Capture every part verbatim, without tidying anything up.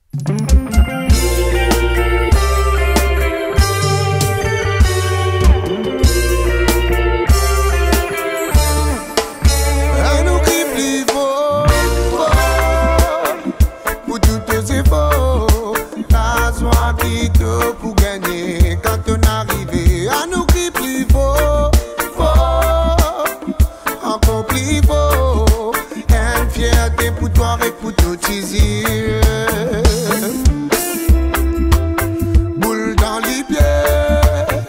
Pour gagner quand on arrive à nous qui plus fort, fort, encore plus fort. Une fierté pour toi et pour tout chizir. Boule dans les pieds,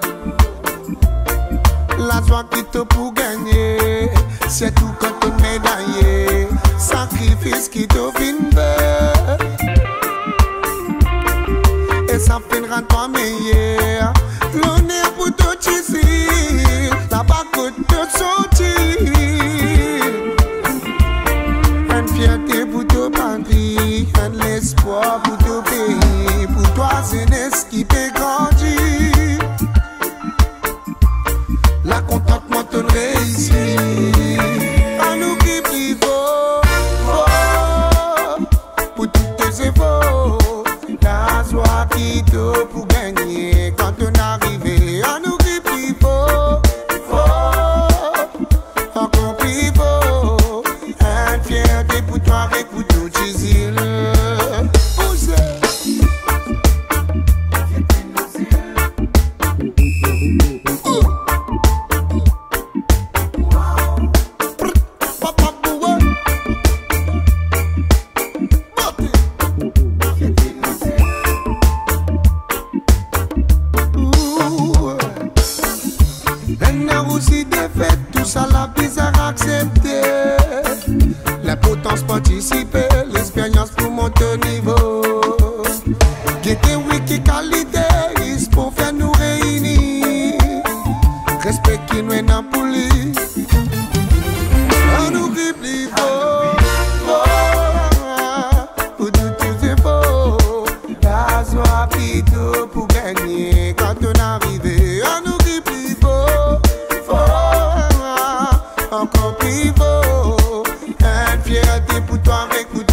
la joie qui te pour gagner, c'est tout quand on médaillé, sacrifice qui te vient faire. Et ça finira toi meilleur. L'honneur pour tout ici, la bague te sortir. Une fierté pour tout patrie, un espoir pour tout pays. Pour toi, jeunesse qui peut grandir. La contentement te réussit. À nous qui plus fort, fort, pour tous tes efforts. La joie qui te pour gagner quand on arrive à nous qui plus fort, fort, encore plus fort. Une fierté pour toi et pour tout Jésus. Poussez. Aussi défaite, tout ça la bizarre accepter. L'importance participer, l'expérience pour monter niveau. Guetter wiki qualité, il pour faire nous réunir. Respect qui nous est dans poli. On nous qui plus fort, fort, pour tout tout efforts. La joie qui tout pour gagner quand on arrive. On nous qui plus fort. Encore plus beau, une fierté pour toi, écoute.